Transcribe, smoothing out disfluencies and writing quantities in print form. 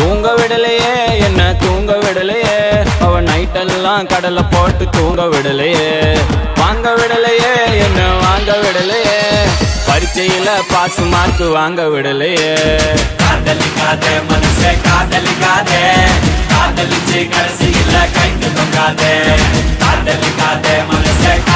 தூங்க விடலையே என்ன தூங்க விடலையே அவ நைட்டெல்லாம் கடலை போட்டு தூங்க விடலையே வாங்க விடலையே என்ன வாங்க விடலையே பரீட்சையில பாஸ் மார்க் வாங்க விடலையே காதலிக்காதே மனசே காதலிக்காதே காதலிச்சு கடைசியில கைக்கு தொங்காதே காதலிக்காதே மனசே